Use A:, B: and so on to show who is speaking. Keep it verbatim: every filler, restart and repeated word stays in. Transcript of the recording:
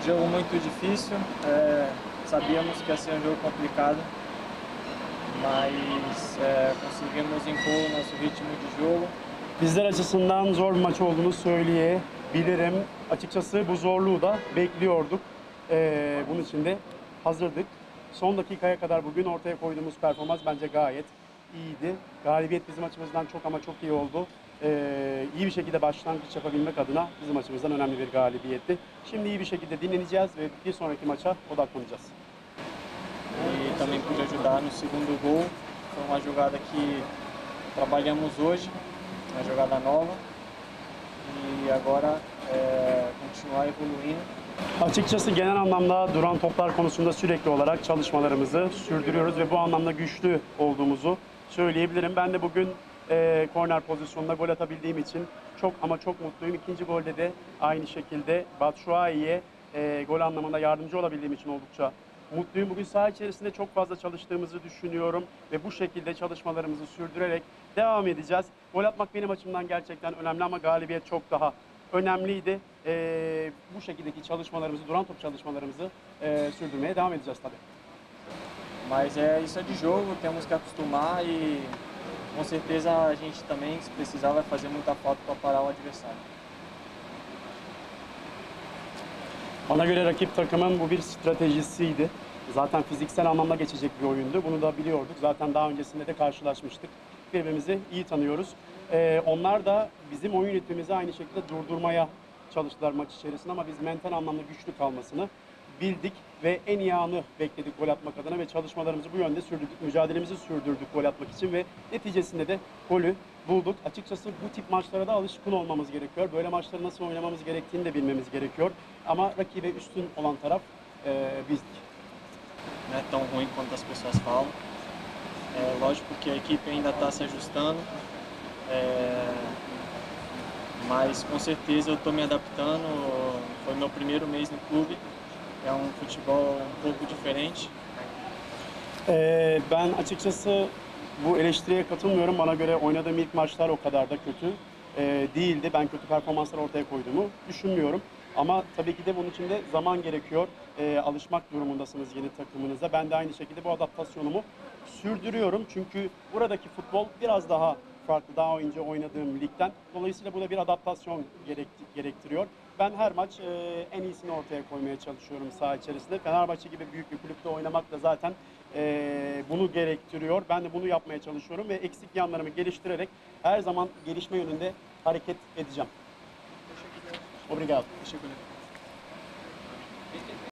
A: Jogo muito difícil, é, sabíamos que ia ser um jogo complicado, mas é, conseguimos impor o nosso ritmo de jogo.
B: Bizler açısından zor bir maç olduğunu söyleyebilirim. Açıkçası bu zorluğu da bekliyorduk. Ee, bunun için de hazırdık. Son dakikaya kadar bugün ortaya koyduğumuz performans bence gayet iyiydi. Galibiyet bizim açımızdan çok ama çok iyi oldu. Ee, iyi bir şekilde başlangıç yapabilmek adına bizim açımızdan önemli bir galibiyetti. Şimdi iyi bir şekilde dinleneceğiz ve bir sonraki maça odaklanacağız.
A: E também pude ajudar no segundo gol. Foi uma jogada que trabalhamos hoje, uma jogada nova. E agora é, continuar evoluindo.
B: Açıkçası genel anlamda duran toplar konusunda sürekli olarak çalışmalarımızı sürdürüyoruz ve bu anlamda güçlü olduğumuzu söyleyebilirim. Ben de bugün e, korner pozisyonunda gol atabildiğim için çok ama çok mutluyum. İkinci golde de aynı şekilde Batshuayi'ye e, gol anlamında yardımcı olabildiğim için oldukça mutluyum. Bugün saha içerisinde çok fazla çalıştığımızı düşünüyorum ve bu şekilde çalışmalarımızı sürdürerek devam edeceğiz. Gol atmak benim açımdan gerçekten önemli ama galibiyet çok daha önemliydi. Ee, bu şekildeki çalışmalarımızı, duran top çalışmalarımızı e, sürdürmeye devam edeceğiz tabii.
A: Mas é isso é de jogo, temos que acostumar e com certeza a gente também, se precisar, vai fazer muita falta para parar o adversário.
B: Bana göre rakip takımın bu bir stratejisiydi. Zaten fiziksel anlamda geçecek bir oyundu. Bunu da biliyorduk. Zaten daha öncesinde de karşılaşmıştık. Birbirimizi iyi tanıyoruz. Ee, onlar da bizim oyun ritmimizi aynı şekilde durdurmaya çalıştılar maç içerisinde ama biz mental anlamda güçlü kalmasını bildik ve en iyi anı bekledik gol atmak adına ve çalışmalarımızı bu yönde sürdürdük. Mücadelemizi sürdürdük gol atmak için ve neticesinde de golü bulduk. Açıkçası bu tip maçlara da alışkın olmamız gerekiyor. Böyle maçları nasıl oynamamız gerektiğini de bilmemiz gerekiyor. Ama rakibe üstün olan taraf e, bizdik.
A: Não é tão ruim quanto as pessoas falam. É lógico que a equipe ainda está se ajustando, é, mas com certeza eu estou me adaptando. Foi meu primeiro mês no clube, é um futebol um pouco diferente.
B: Ee, ben açıkçası bu eleştiriye katılmıyorum. Bana göre oynadığım ilk maçlar o kadar da kötü e, değildi. Ben kötü performanslar ortaya koyduğumu düşünmüyorum. Ama tabii ki de bunun için de zaman gerekiyor. E, alışmak durumundasınız yeni takımınıza. Ben de aynı şekilde bu adaptasyonumu sürdürüyorum. Çünkü buradaki futbol biraz daha farklı, daha önce oynadığım ligden. Dolayısıyla bu da bir adaptasyon gerektiriyor. Ben her maç e, en iyisini ortaya koymaya çalışıyorum saha içerisinde. Fenerbahçe gibi büyük bir kulüpte oynamak da zaten e, bunu gerektiriyor. Ben de bunu yapmaya çalışıyorum ve eksik yanlarımı geliştirerek her zaman gelişme yönünde hareket edeceğim. Obrigado.
A: Teşekkürler.